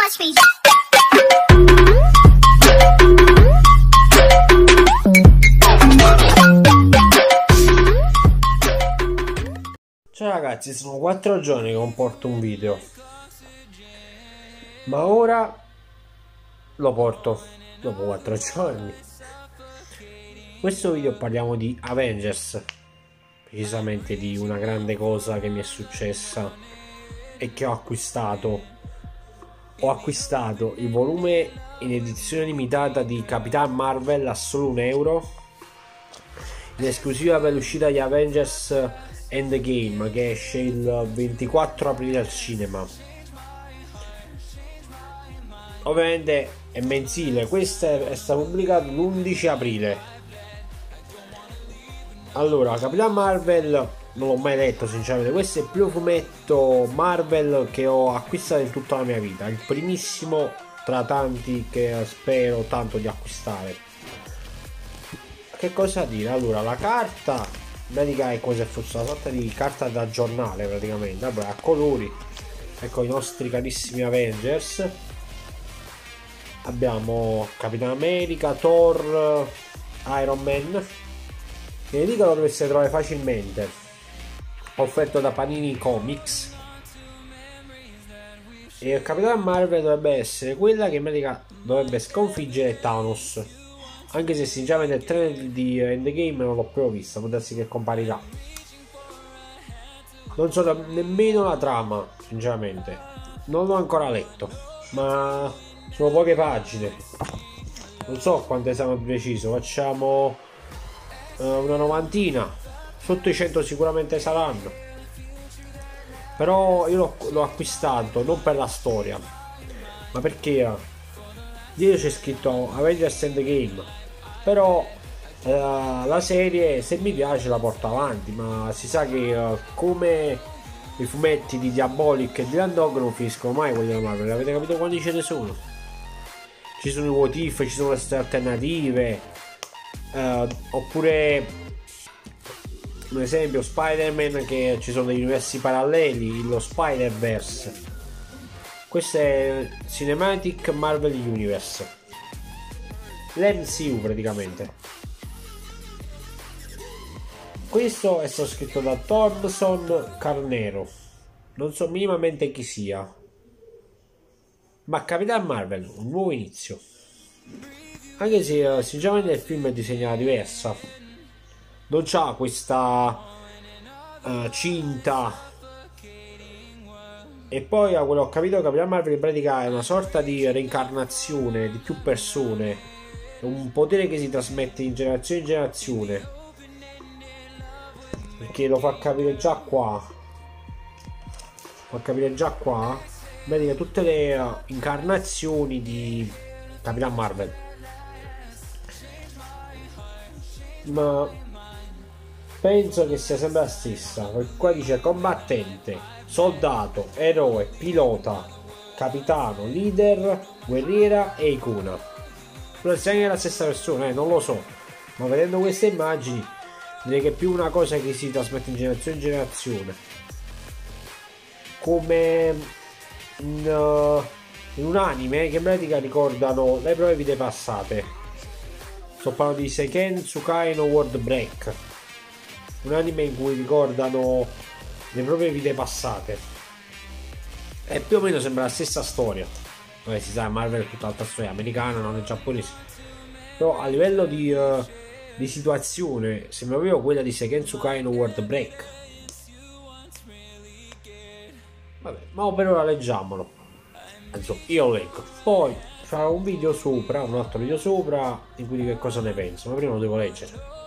watch me. Ciao ragazzi, sono 4 giorni che non porto un video, ma ora lo porto dopo 4 giorni. Questo video parliamo di Avengers, precisamente di una grande cosa che mi è successa e che ho acquistato. Ho acquistato il volume in edizione limitata di Capitan Marvel a solo €1, in esclusiva per l'uscita di Avengers Endgame, che esce il 24 aprile al cinema. Ovviamente è mensile, questo è stato pubblicato l'11 aprile. Allora, Capitan Marvel non l'ho mai letto sinceramente, questo è il primo fumetto Marvel che ho acquistato in tutta la mia vita, il primissimo tra tanti che spero tanto di acquistare. Che cosa dire? Allora, la carta pratica è come se fosse una sorta di carta da giornale praticamente, vabbè, a colori. Ecco i nostri carissimi Avengers. Abbiamo Capitan America, Thor, Iron Man, che dico lo dovreste trovare facilmente, offerto da Panini Comics. E Capitan Marvel dovrebbe essere quella che in pratica dovrebbe sconfiggere Thanos, anche se sinceramente il trailer di Endgame non l'ho proprio vista, può darsi che comparirà. Non so nemmeno la trama, sinceramente non l'ho ancora letto, ma sono poche pagine, non so quante saranno di preciso, facciamo una novantina, sotto i 100 sicuramente saranno. Però io l'ho acquistato non per la storia, ma perché dietro c'è scritto Avengers Endgame. Però la serie, se mi piace, la porto avanti, ma si sa che come i fumetti di Diabolic e di Landog non finiscono mai quelli della Marvel. Avete capito quanti ce ne sono? Ci sono i what if, ci sono le storie alternative, oppure un esempio Spider-Man, che ci sono degli universi paralleli, lo Spider-Verse. Questo è Cinematic Marvel Universe, l'MCU praticamente. Questo è stato scritto da Thompson Carnero, non so minimamente chi sia, ma Capitan Marvel, un nuovo inizio. Anche se sinceramente il film è disegnato diversa, non c'ha questa cinta. E poi a quello che ho capito, Capitan Marvel in pratica è una sorta di reincarnazione di più persone, è un potere che si trasmette in generazione, perché lo fa capire già qua, in pratica tutte le incarnazioni di Capitan Marvel. Ma penso che sia sempre la stessa, perché qua dice combattente, soldato, eroe, pilota, capitano, leader, guerriera e icona. Non sia anche la stessa persona, non lo so, ma vedendo queste immagini direi che è più una cosa che si trasmette in generazione, come in un anime che in pratica ricordano le proprie vite passate. Sto parlando di Seiken Tsukai no World Break, un anime in cui ricordano le proprie vite passate, e più o meno sembra la stessa storia. Poi si sa, Marvel è tutt'altra storia, americana, non è giapponese, però a livello di situazione sembra proprio quella di Seiken Tsukai no World Break. Vabbè, ma per ora leggiamolo, insomma io lo leggo, poi farò un video sopra, un altro video sopra in cui dico che cosa ne penso, ma prima lo devo leggere.